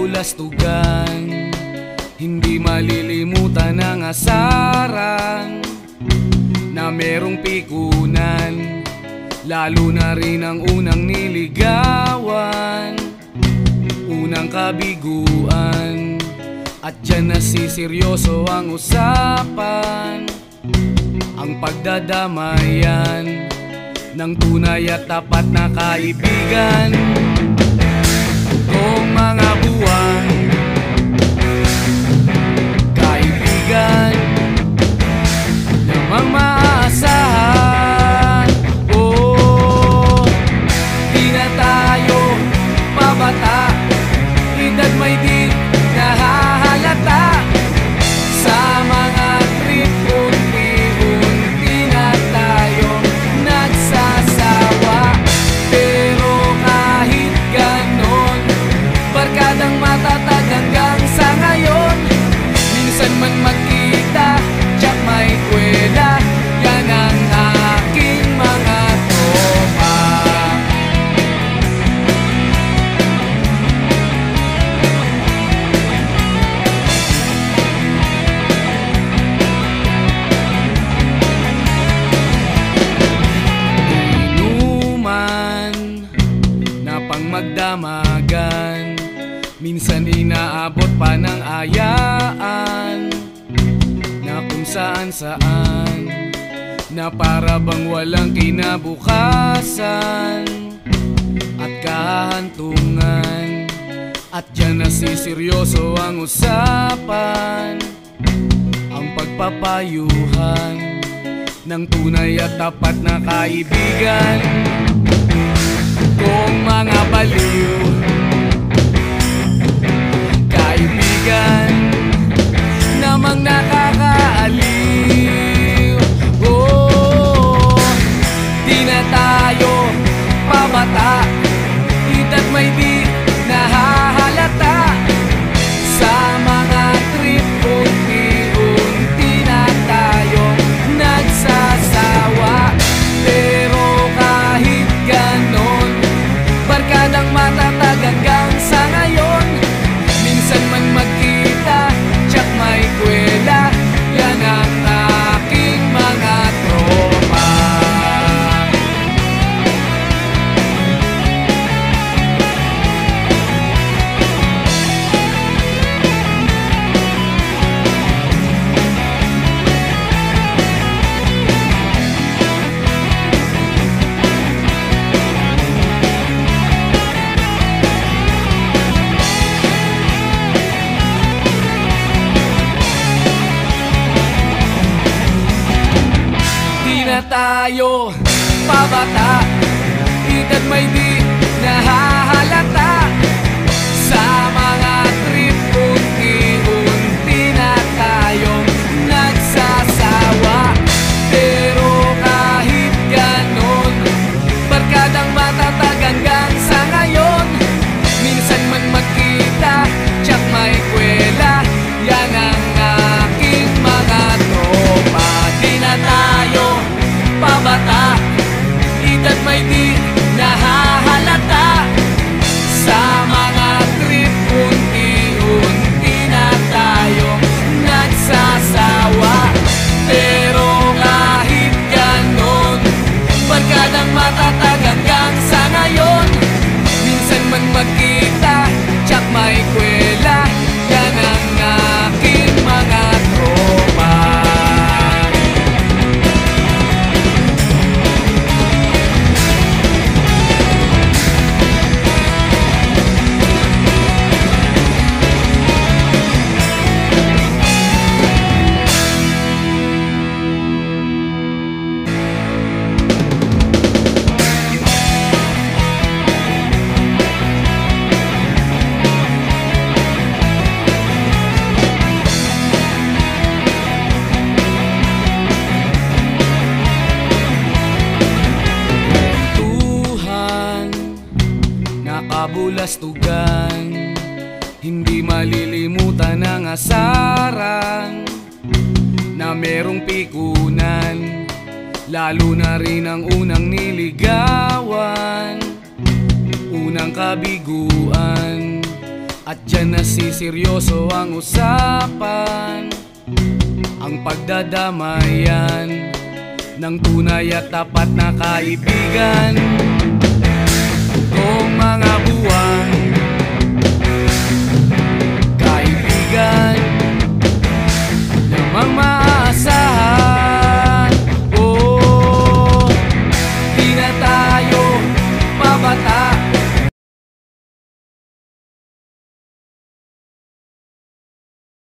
kabulastugan, hindi malilimutan ang asaran na merong pikunan, lalo na rin ang unang niligawan, unang kabiguan. At dyan nasiseryoso ang usapan, ang pagdadamayan ng tunay at tapat na kaibigan. Kung mga buwan, kaibigan namang maaasahan. Oh, di na tayo pabata, edad may di nahahalata. Sa mga trip, unti-unti na tayo nagsasawa. Pero kahit ganon, barkadang matatag hanggang sa ngayon. Minsan man magkita, tsak may kwela, yan ang aking mga tropa. Inuman na pang magdamagan, minsan inaabot pa ng ayaan, na kung saan-saan, na para bang walang kinabukasan at kahantungan. At dyan nasiseryoso ang usapan, ang pagpapayuhan ng tunay at tapat na kaibigan. Kung mga baliw, kaibigan namang nakakaaliw. Oh, di na tayo pabata, edad may di nahahalata. Sa mga trip, unti-unti na tayo nagsasawa. Pero kahit ganon, barkadang matatag hanggang sa ngayon. Minsan man magkita, tsak may kwela, yan ang aking mga tropa. Na tayo pabata, edad may di nahahalata. Sa mga trip, unti-unti na tayong nagsasawa. Pero kahit ganon, barkadang matatag hanggang sa ngayon. Minsan man magkita, tsak may kwela, yan ang aking mga tropa. Di na tayo pabata, edad may di nahahalata. Sa mga trip, unti-unti na tayo nagsasawa. Pero kahit ganon, barkadang matatag hanggang sa ngayon. Minsan man magkita, tsak may kwela, yan ang aking mga tropa. Kabulastugan, hindi malilimutan ang asaran na merong pikunan, lalo na rin ang unang niligawan, unang kabiguan. At dyan nasiseryoso ang usapan, ang pagdadamayan ng tunay at tapat na kaibigan. Kung mga buwan